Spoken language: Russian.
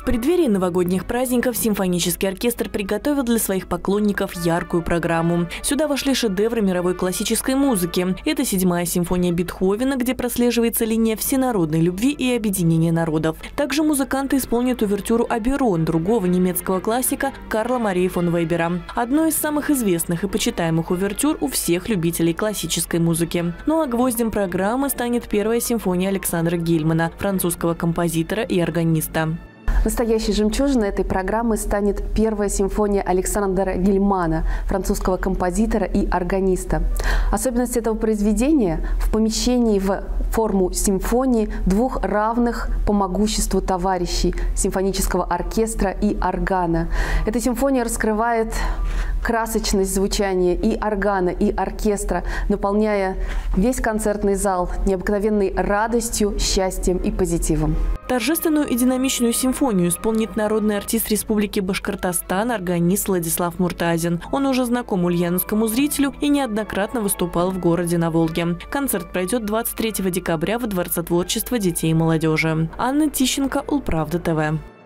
преддверии новогодних праздников симфонический оркестр приготовил для своих поклонников яркую программу. Сюда вошли шедевры мировой классической музыки. Это 7-я симфония Бетховена, где прослеживается линия всенародной любви и объединения народов. Также музыканты исполнят увертюру «Оберон» другого немецкого классика Карла Марии фон Вебера. Одной из самых известных и почитаемых увертюр у всех любителей классической музыки. Ну а гвоздем программы станет 1-я симфония Александра Гельмана, французского композитора и органиста. Настоящей жемчужиной этой программы станет 1-я симфония Александра Гельмана, французского композитора и органиста. Особенность этого произведения в помещении в форму симфонии двух равных по могуществу товарищей симфонического оркестра и органа. Эта симфония раскрывает красочность звучания и органа, и оркестра, наполняя весь концертный зал необыкновенной радостью, счастьем и позитивом. Торжественную и динамичную симфонию исполнит народный артист Республики Башкортостан, органист Владислав Муртазин. Он уже знаком ульяновскому зрителю и неоднократно выступал в городе на Волге. Концерт пройдет 23 декабря в Дворце творчества детей и молодежи. Анна Тищенко, Улправда ТВ.